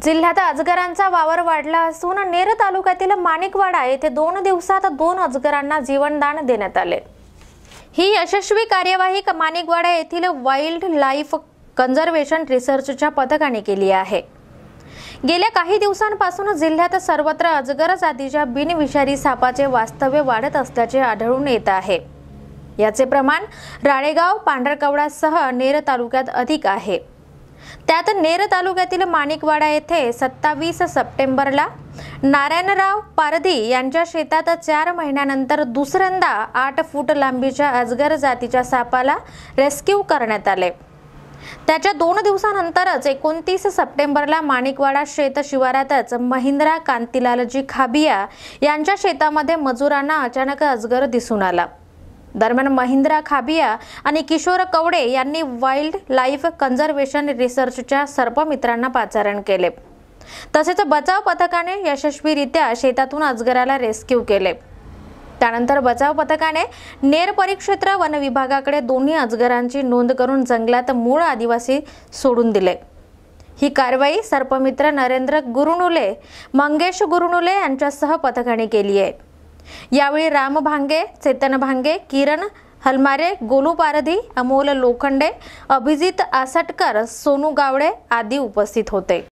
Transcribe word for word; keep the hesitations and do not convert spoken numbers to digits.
जिल्ह्यात अजगरांचा वावर वाढला असून नेर तालुक्यातील माणिकवाडा येथे दोन दिवसात दोन अजगरांना जीवनदान देण्यात आले। ही यशस्वी कार्यवाही माणिकवाडा येथील वाईल्ड लाईफ कन्झर्वेशन रिसर्चच्या पथकाने केली आहे। गेल्या काही दिवसांपासून जिल्ह्यात सर्वत्र अजगर जातीच्या बिनविषारी सापाचे वास्तव्य वाढत असल्याचे आढळून येत आहे। याचे प्रमाण राळेगाव, पांढरकवडासह नेर तालुक्यात अधिक आहे। त्यात नेर तालुक्यातील माणिकवाडा येथे सत्तावीस सप्टेंबरला नारायणराव पारधी यांच्या शेतात चार महिन्यानंतर दुसऱ्यांदा आठ फूट लांबीच्या अजगर जातीच्या सापाला रेस्क्यू करण्यात आले। त्याच्या दोन दिवसानंतरच एकोणतीस सप्टेंबरला माणिकवाडा शेत शिवारातच महिंद्रा कांतीलालजी खाबिया यांच्या शेतामध्ये मजुरांना अचानक अजगर दिसून आला। दरम्यान महिंद्रा खाबिया आणि किशोर कवडे यांनी वाईल्ड लाईफ कन्झर्वेशन रिसर्चच्या सर्पमित्रांना पाचारण केले। तसेच बचाव पथकाने यशस्वीरित्या शेतातून अजगराला रेस्क्यू केले। त्यानंतर बचाव पथकाने नेर परिक्षेत्र वन विभागाकडे दोन्ही अजगरांची नोंद करून जंगलात मूळ आदिवासी सोडून दिले। ही कारवाई सर्पमित्र नरेंद्र गुरुनुले, मंगेश गुरुनुले यांच्यासह पथकाने केली आहे। यावेळी राम भांगे, चेतन भांगे, किरण हलमारे, गोलू पारधी, अमोल लोखंडे, अभिजित आसटकर, सोनू गावडे आदी उपस्थित होते।